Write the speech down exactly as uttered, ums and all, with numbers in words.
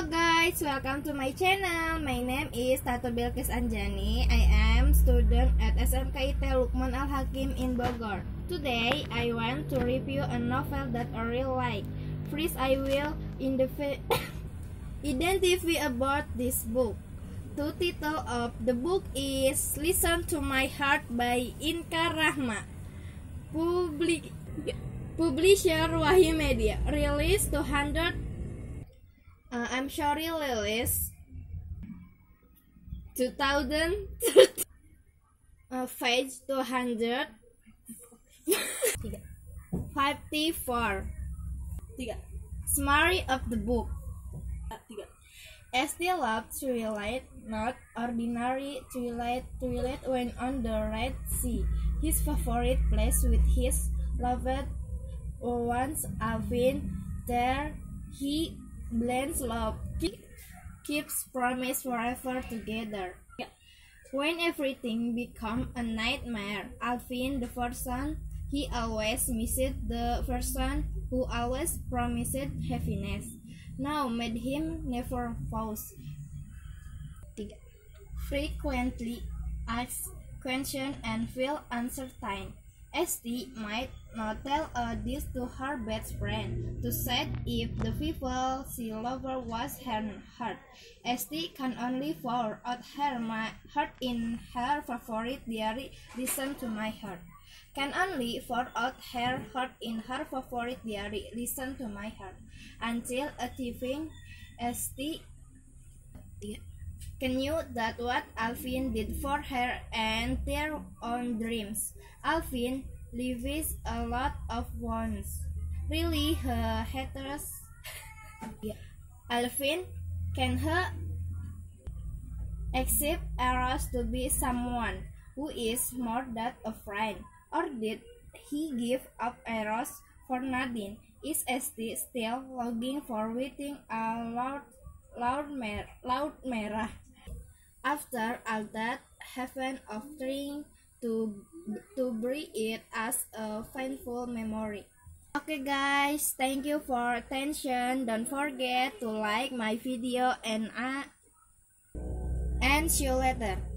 Hello guys, welcome to my channel. My name is Tato Bilkis Anjani. I am student at S M K I T Lukman Al Hakim in Bogor. Today, I want to review a novel that I really like. First, I will identify about this book. The title of the book is Listen to My Heart by Inka Rahma. Public Publisher Wahyu Media. Release two hundred Uh, I'm sorry, Lilis. two thousand uh, page two hundred fifty-four. Summary of the book. Esti loved twilight, not ordinary twilight, twilight when on the Red Sea, his favorite place with his loved ones. Alvin, there he blends love, keeps promise forever together. When everything become a nightmare, Alvin, the person he always missed, the person who always promised happiness, now made him never pause. Frequently ask questions and feel uncertain. Esti might not tell uh, this to her best friend, to say if the people she loved was her heart. Esti can only pour out her heart in her favorite diary, Listen to My Heart. Can only pour out her heart in her favorite diary, Listen to My Heart, until achieving Esti knew that what Alvin did for her and their own dreams. Alvin lives a lot of wants. Really, her haters. Alvin, can he accept Eros to be someone who is more than a friend? Or did he give up Eros for nothing? Is Esti still longing for waiting a loud, loud, mer loud merah? After all that heaven of trying to to bury it as a painful memory. Okay guys, thank you for attention. Don't forget to like my video and uh, and see you later.